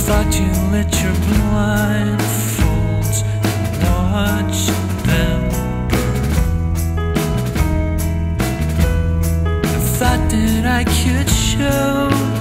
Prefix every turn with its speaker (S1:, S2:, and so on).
S1: thought you lit your blindfolds and watched them burn. I thought that I could show